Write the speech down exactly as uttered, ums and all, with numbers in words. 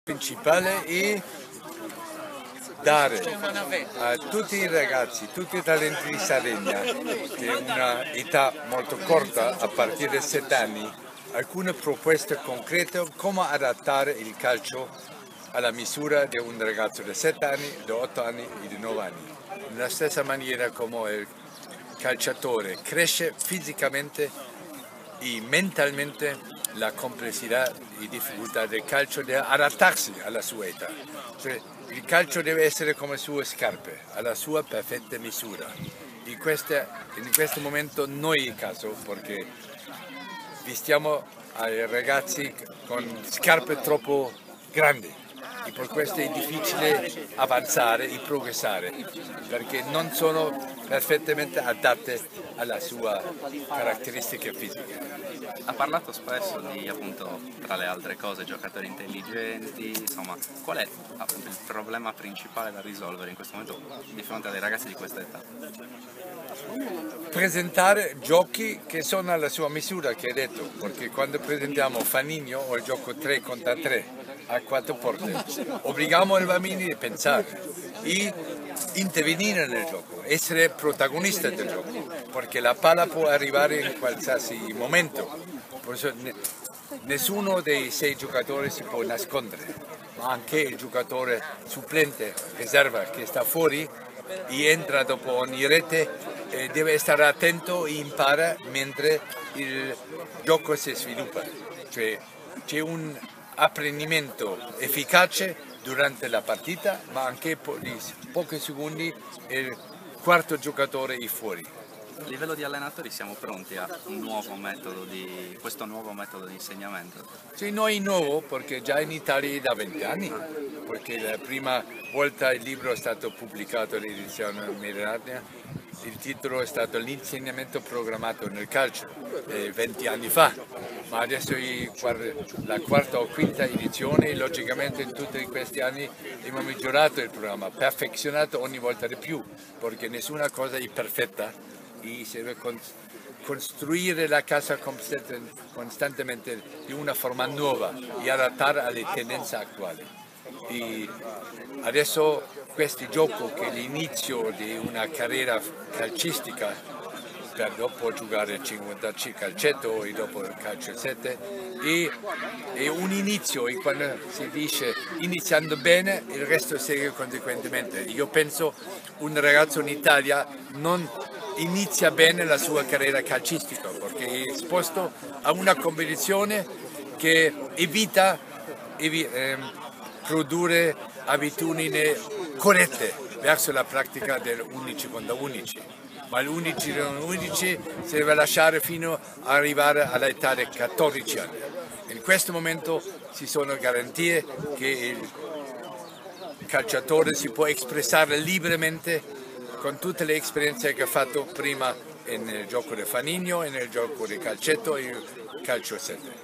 Principale è dare a tutti i ragazzi, tutti i talenti di Sardegna, che è un'età molto corta, a partire da sette anni, alcune proposte concrete come adattare il calcio alla misura di un ragazzo di sette anni, di otto anni e di nove anni. Nella stessa maniera come il calciatore cresce fisicamente e mentalmente, la complessità e difficoltà del calcio deve adattarsi alla sua età. Cioè, il calcio deve essere come le sue scarpe, alla sua perfetta misura. In, queste, in questo momento non è il caso, perché vestiamo ai ragazzi con scarpe troppo grandi e per questo è difficile avanzare e progressare, perché non sono perfettamente adatte alla sua caratteristica fisica. Ha parlato spesso di, appunto, tra le altre cose, giocatori intelligenti, insomma, qual è appunto il problema principale da risolvere in questo momento di fronte a dei ragazzi di questa età? Presentare giochi che sono alla sua misura, che hai detto, perché quando presentiamo Fanigno o il gioco tre contro tre a quattro porte, obblighiamo i bambini a pensare e intervenire nel gioco, essere protagonista del gioco, perché la palla può arrivare in qualsiasi momento. Nessuno dei sei giocatori si può nascondere, ma anche il giocatore supplente, riserva, che sta fuori e entra dopo ogni rete, eh, deve stare attento e impara mentre il gioco si sviluppa. Cioè, c'è un apprendimento efficace durante la partita, ma anche di pochi secondi il quarto giocatore è fuori. A livello di allenatori siamo pronti a un nuovo metodo di, questo nuovo metodo di insegnamento? Sì, noi nuovo, perché già in Italia è da venti anni, perché la prima volta il libro è stato pubblicato all'edizione Mediterranea, il titolo è stato L'insegnamento programmato nel calcio, eh, venti anni fa, ma adesso è la quarta o quinta edizione e logicamente in tutti questi anni abbiamo migliorato il programma, perfezionato ogni volta di più, perché nessuna cosa è perfetta e si deve costruire la casa costantemente di una forma nuova e adattare alle tendenze attuali. E adesso questo gioco, che è l'inizio di una carriera calcistica, per dopo giocare cinquanta calcetto e dopo il calcio sette, è, è un inizio, e quando si dice iniziando bene il resto segue conseguentemente. Io penso un ragazzo in Italia non inizia bene la sua carriera calcistica perché è esposto a una competizione che evita evi, ehm, produrre abitudini corrette verso la pratica del undici contro undici, ma l'undici contro undici si deve lasciare fino ad arrivare all'età di quattordici anni. In questo momento ci sono garanzie che il calciatore si può espressare liberamente con tutte le esperienze che ha fatto prima nel gioco di Fanigno e nel gioco di calcetto e calcio sette.